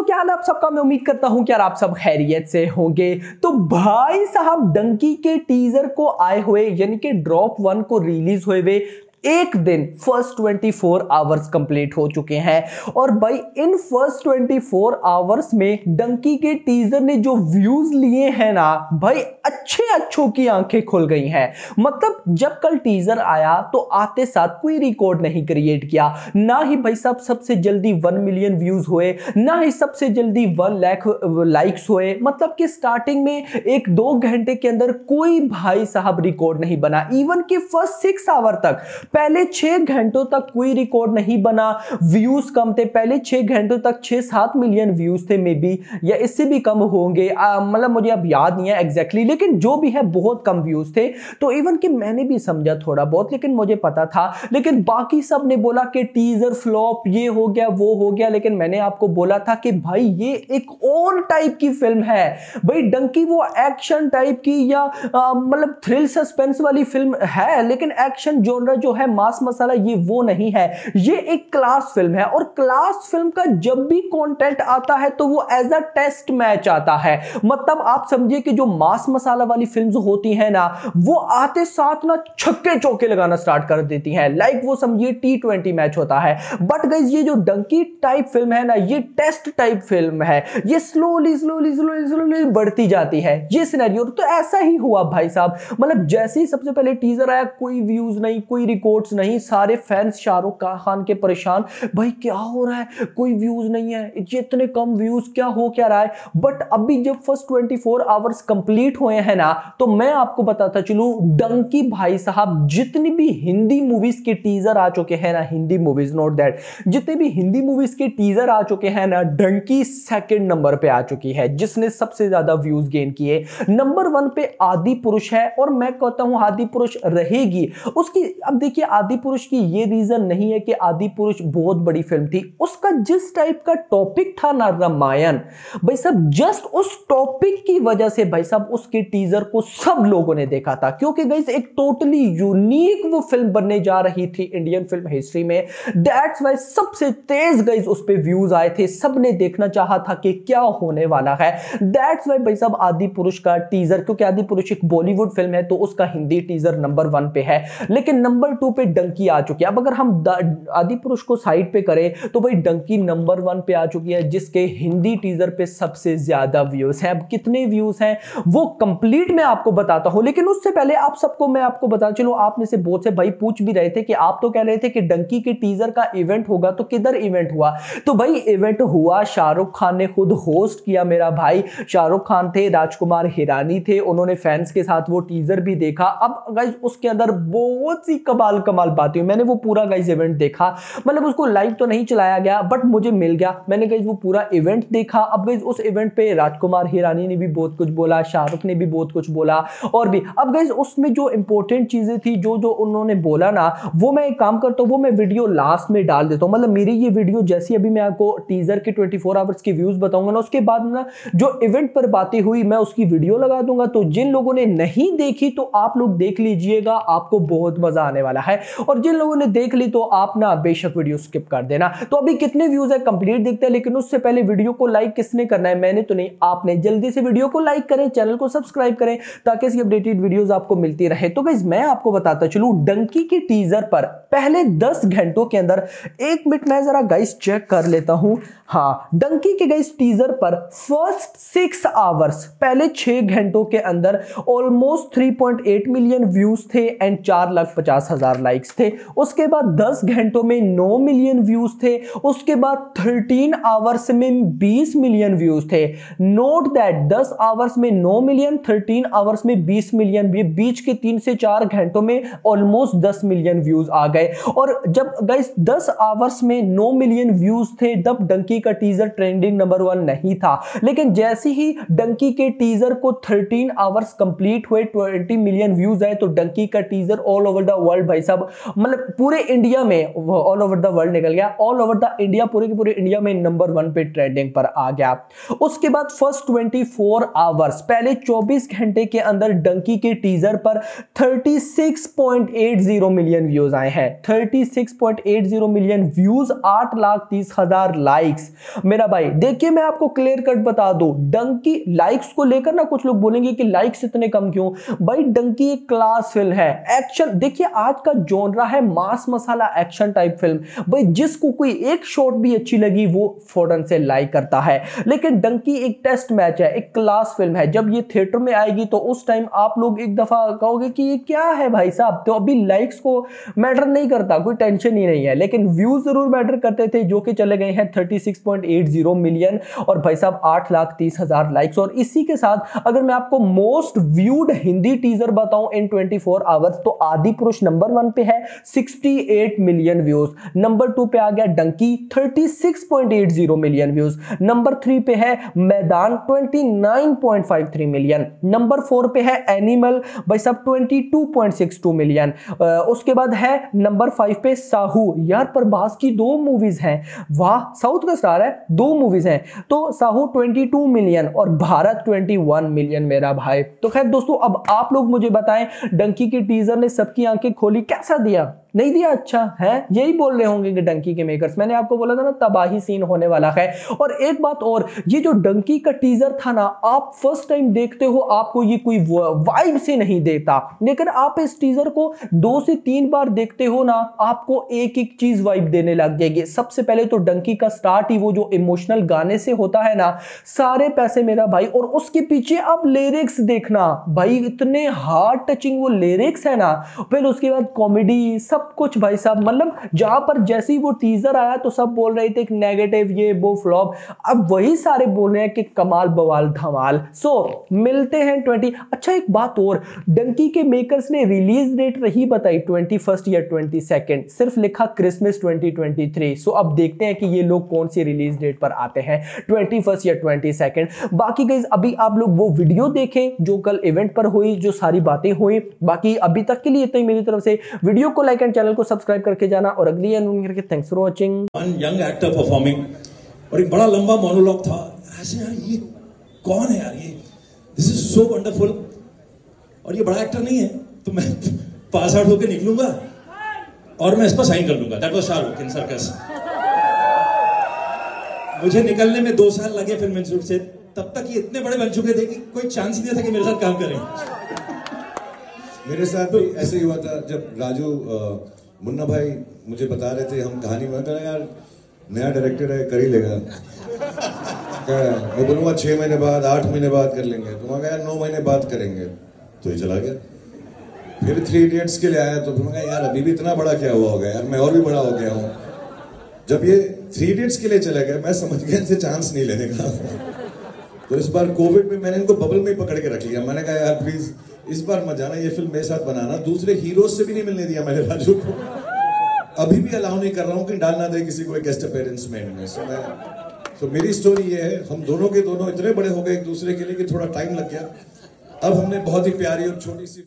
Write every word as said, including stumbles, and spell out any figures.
क्या हाल है आप सबका। मैं उम्मीद करता हूं कि यार आप सब खैरियत से होंगे। तो भाई साहब डंकी के टीजर को आए हुए यानी कि ड्रॉप वन को रिलीज हुए हुए एक दिन फर्स्ट चौबीस आवर्स कंप्लीट हो चुके हैं और भाई इन फर्स्ट चौबीस आवर्स में डंकी के टीजर ने जो व्यूज लिए हैं ना भाई अच्छे अच्छों की आंखें खुल गई हैं। मतलब जब कल टीजर आया तो आते साथ कोई रिकॉर्ड नहीं क्रिएट किया, ना ही भाई साहब सबसे जल्दी वन मिलियन व्यूज हुए, ना ही सबसे जल्दी वन लाख लाइक्स हुए। मतलब कि स्टार्टिंग में एक दो घंटे के अंदर कोई भाई साहब रिकॉर्ड नहीं बना। इवन कि फर्स्ट सिक्स आवर तक, पहले छह घंटों तक कोई रिकॉर्ड नहीं बना। व्यूज कम थे, पहले छह घंटों तक छह सात मिलियन व्यूज थे मे बी, या इससे भी कम होंगे, मतलब मुझे अब याद नहीं है एग्जैक्टली, लेकिन जो भी है बहुत कम व्यूज थे। तो इवन कि मैंने भी समझा थोड़ा बहुत, लेकिन मुझे पता था। लेकिन बाकी सब ने बोला कि टीजर फ्लॉप, ये हो गया वो हो गया। लेकिन मैंने आपको बोला था कि भाई ये एक और टाइप की फिल्म है। भाई डंकी वो एक्शन टाइप की या मतलब थ्रिल सस्पेंस वाली फिल्म है, लेकिन एक्शन जोनर जो है मास मसाला ये वो नहीं है। ये एक क्लास फिल्म है और क्लास फिल्म का जब भी कंटेंट आता है तो वो एज अ टेस्ट मैच आता है। मतलब आप समझिए कि जो मास मसाला वाली फिल्म्स होती हैं ना, वो आते साथ ना छक्के चौके लगाना स्टार्ट कर देती हैं, लाइक वो समझिए टी ट्वेंटी मैच होता है। बट गाइस ये जो डंकी टाइप फिल्म है ना, ये टेस्ट टाइप फिल्म है। ये स्लोली स्लोली स्लोली स्लोली बढ़ती जाती है ये सिनेरियो। तो ऐसा ही हुआ भाई साहब। मतलब जैसे ही सबसे पहले टीजर आया, कोई व्यूज नहीं, कोई रिकॉर्ड्स नहीं, सारे फैंस शाहरुख खान के परेशान, भाई क्या हो रहा है, कोई व्यूज नहीं है, इतने कम व्यूज, क्या हो क्या रहा है। बट अभी जब फर्स्ट चौबीस आवर्स कंप्लीट हुए हैं ना, तो मैं आपको बताता चलूं डंकी भाई साहब जितनी भी हिंदी मूवीज के टीजर आ चुके हैं ना, हिंदी मूवीज नोट दैट, जितने भी हिंदी मूवीज के टीजर आ चुके हैं ना, डंकी सेकंड नंबर पे आ चुकी है जिसने सबसे ज्यादा व्यूज गेन किए। नंबर वन पे आदि पुरुष है और मैं कहता हूं आदि पुरुष रहेगी उसकी। अब देखिए आदि पुरुष की ये रीजन नहीं है कि आदि पुरुष बहुत बड़ी फिल्म थी, उसका जिस टाइप का टॉपिक था ना रामायण, भाई साहब जस्ट उस टॉपिक की वजह से भाई साहब उसके टीजर को सब लोगों ने देखा था। क्योंकि गाइस एक टोटली यूनिक वो फिल्म बनने जा रही थी इंडियन फिल्म हिस्ट्री में। दैट्स वाई सबसे तेज गाइस उस पे व्यूज आए थे, सबने देखना चाहा था कि क्या होने वाला है। दैट्स वाई भाई साहब आदि पुरुष का टीजर, क्योंकि आदि पुरुष एक बॉलीवुड फिल्म है तो उसका हिंदी टीजर नंबर वन पे है, लेकिन नंबर टू पे डंकी आ चुकी है। अब अगर हम आदि पुरुष को साइड पे करें तो भाई डंकी नंबर वन पे आ चुकी है जिसके हिंदी टीजर पे सबसे ज्यादा व्यूज हैं। अब कितने व्यूज हैं वो कंप्लीट मैं आपको बताता हूं, लेकिन उससे पहले आप सबको मैं आपको बता चलूं, आप में से बहुत से भाई पूछ भी रहे थे कि आप तो कह रहे थे कि डंकी के टीजर का इवेंट होगा, तो किधर इवेंट हुआ? तो भाई इवेंट हुआ, शाहरुख खान ने खुद होस्ट किया। मेरा भाई शाहरुख खान थे, राजकुमार हिरानी थे, उन्होंने फैंस के साथ वो टीजर भी देखा। अब गाइस उसके अंदर बहुत सी कमाल कमाल बातें, मैंने वो पूरा गाइस इवेंट देखा। मतलब उसको लाइव तो नहीं चलाया गया बट मुझे मिल गया, मैंने गाइस वो पूरा इवेंट देखा। अब गाइस उस इवेंट पे राजकुमार हिरानी ने भी बहुत कुछ बोला, शाहरुख ने भी बहुत कुछ बोला और भी। अब गाइस उसमें जो इंपॉर्टेंट चीजें थी, जो जो उन्होंने बोला ना, वो मैं एक काम करता हूं, वो मैं वीडियो लास्ट में डाल देता हूं। मतलब मेरी ये वीडियो जैसी अभी मैं आपको टीजर के चौबीस आवर्स के व्यूज बताऊंगा ना, उसके बाद ना जो इवेंट पर बातें हुई मैं उसकी वीडियो लगा दूंगा। तो जिन लोगों ने नहीं देखी तो आप लोग देख लीजिएगा, आपको बहुत मजा आने वाला है। और जिन लोगों ने देख ली तो आप ना बेशक वीडियो स्किप कर देना। तो अभी कितने व्यूज है कंप्लीट देखते हैं, लेकिन उससे पहले वीडियो को लाइक किसने करना है? मैंने तो नहीं, आपने। जल्दी से वीडियो को लाइक करें, चैनल को सब्सक्राइब करें ताकि इसकी अपडेटेड वीडियोस आपको मिलती रहे। तो गाइस मैं आपको बताता चलूं डंकी के टीजर पर पहले दस घंटों के अंदर, एक मिनट मैं जरा गाइस चेक कर लेता हूं। हाँ, डंकी के गाइस टीजर पर फर्स्ट सिक्स आवर्स, पहले छह घंटों के अंदर almost three point eight million views थे एंड चार लाख पचास हजार लाइक्स थे। उसके बाद दस घंटों में नौ मिलियन व्यूज थे। उसके बाद तेरह आवर्स में बीस मिलियन व्यूज थे। नोट दैट दस आवर्स में नौ मिलियन, तेरह आवर्स में बीस मिलियन, ये बीच के तीन से चार घंटों में ऑलमोस्ट दस मिलियन व्यूज आ गए। और जब गाइस दस आवर्स में नौ मिलियन व्यूज थे तब डंकी का टीजर ट्रेंडिंग नंबर वन नहीं था। लेकिन जैसे ही डंकी के टीजर को तेरह आवर्स कंप्लीट हुए, बीस मिलियन व्यूज आए, तो डंकी का teaser all over the world भाई साहब, मतलब पूरे इंडिया में, ऑल ओवर द वर्ल्ड निकल गया, ऑल ओवर द इंडिया, पूरे के पूरे इंडिया में नंबर वन पे ट्रेंडिंग पर आ गया। उसके बाद फर्स्ट चौबीस आवर्स, पहले चौबीस घंटे के अंदर डंकी के टीजर पर छत्तीस पॉइंट आठ शून्य मिलियन व्यूज आए हैं, छत्तीस पॉइंट आठ शून्य मिलियन व्यूज, आठ लाख तीस हजार लाइक्स। मेरा भाई देखिए, मैं आपको क्लियर कट बता दूं, डंकी लाइक्स को लेकर ना कुछ लोग बोलेंगे कि लाइक्स इतने कम क्यों, भाई डंकी एक क्लास फिल्म है, एक्शन, देखिए आज का जॉनरा है mass masala action type film, भाई जिसको कोई एक शॉट भी अच्छी लगी वो फौरन से लाइक करता है। लेकिन डंकी एक टेस्ट मैच है, एक क्लास फिल्म है, जब ये थिएटर में आएगी तो उस टाइम आप लोग एक दफा कहोगे कि ये क्या है भाई साहब। तो अभी लाइक्स को मैटर नहीं करता, कोई टेंशन ही नहीं है, लेकिन व्यूज जरूर मैटर करते थे, जो कि चले गए हैं छत्तीस पॉइंट आठ शून्य मिलियन और भाई साहब आठ लाख तीस हजार लाइक्स। और इसी के साथ अगर मैं आपको मोस्ट व्यूड हिंदी टीजर बताऊं इन चौबीस आवर्स, तो आदि पुरुष नंबर वन पे है अड़सठ मिलियन व्यूज, नंबर टू पे आ गया डंकी छत्तीस पॉइंट आठ शून्य मिलियन व्यूज, नंबर थ्री पे है मैदान उनतीस पॉइंट तिरेपन मिलियन, नंबर फोर पे है एनिमल भाई साहब बाईस पॉइंट बासठ मिलियन, उसके बाद है नंबर फाइव पे साहू, यार प्रभास की दो मूवीज हैं, वाह साउथ का स्टार है, दो मूवीज हैं, तो साहू बाईस मिलियन और भारत इक्कीस मिलियन मेरा भाई। तो खैर दोस्तों, अब आप लोग मुझे बताएं, डंकी के टीजर ने सबकी आंखें खोली, कैसा दिया, नहीं दिया, अच्छा है, यही बोल रहे होंगे कि डंकी के मेकर्स, मैंने आपको बोला था ना तबाही सीन होने वाला है। और एक बात और, ये जो डंकी का टीजर था ना, आप फर्स्ट टाइम देखते हो आपको ये कोई वाइब से नहीं देता, लेकिन आप इस टीजर को दो से तीन बार देखते हो ना, आपको एक एक चीज वाइब देने लग जाएगी। सबसे पहले तो डंकी का स्टार्ट ही वो जो इमोशनल गाने से होता है ना, सारे पैसे मेरा भाई, और उसके पीछे आप लिरिक्स देखना भाई, इतने हार्ट टचिंग वो लिरिक्स है ना, फिर उसके बाद कॉमेडी, सब कुछ भाई साहब, मतलब जहां पर जैसे ही वो टीजर आया तो सब बोल रहे थे कि नेगेटिव, ये वो फ्लॉप, अब वही सारे बोल रहे हैं कि कमाल बवाल धमाल। सो मिलते हैं ट्वेंटी। अच्छा एक बात और, डंकी के मेकर्स ने रिलीज डेट नहीं बताई ट्वेंटी फर्स्ट या ट्वेंटी सेकेंड, सिर्फ लिखा Christmas twenty twenty three. So अब देखते हैं कि ये लोग कौन सी रिलीज डेट पर आते हैं, ट्वेंटी फर्स्ट या ट्वेंटी सेकेंड। बाकी गाइस अभी आप लोग वो वीडियो देखें जो कल इवेंट पर हुई, जो सारी बातें हुई। बाकी अभी तक के लिए इतना ही मेरी तरफ से, वीडियो को लाइक एंड चैनल को सब्सक्राइब करके जाना, और अगली एंड करके thanks for watching. One young actor performing, और एक बड़ा लंबा मोनोलॉग था, ऐसे यार ये कौन है यार, ये दिस इज सो वंडरफुल, और ये बड़ा एक्टर नहीं है, तो मैं पास आउट होकर निकलूंगा और मैं इस पर साइन कर लूंगा। That was Shahrukh in circus. मुझे निकलने में दो साल लगे फिल्म इंस्टीट्यूट से, तब तक ये इतने बड़े बन चुके थे कि कोई चांस ही नहीं था कि मेरे साथ काम करें। मेरे साथ भी ऐसे ही हुआ था, जब राजू मुन्ना भाई मुझे बता रहे थे हम कहानी में, कहा यार नया डायरेक्टर है कर ही लेगा, मैं बोलूँगा छह महीने बाद, आठ महीने बाद कर लेंगे, तो मैं कहा यार नौ महीने बाद करेंगे, तो ये चला गया। फिर थ्री इडियट्स के लिए आया तो मैं कहा यार अभी भी इतना बड़ा क्या हुआ होगा यार, मैं और भी बड़ा हो गया हूँ। जब ये थ्री इडियट्स के लिए चला गया, मैं समझ गया इनसे चांस नहीं लेने का। तो इस बार कोविड में मैंने इनको बबल में ही पकड़ के रख लिया, मैंने कहा यार प्लीज इस बार मत जाना, ये फिल्म मेरे साथ बनाना। दूसरे हीरोज से भी नहीं मिलने दिया मैंने राजू को, अभी भी अलाउ नहीं कर रहा हूँ कि डालना दे किसी को गेस्ट अपीयरेंस में इनमें। सो मैं तो मेरी स्टोरी ये है, हम दोनों के दोनों इतने बड़े हो गए एक दूसरे के लिए कि थोड़ा टाइम लग गया। अब हमने बहुत ही प्यारी और छोटी सी